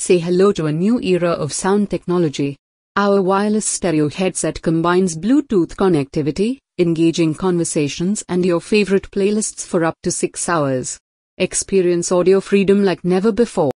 Say hello to a new era of sound technology. Our wireless stereo headset combines Bluetooth connectivity, engaging conversations and your favorite playlists for up to 6 hours. Experience audio freedom like never before.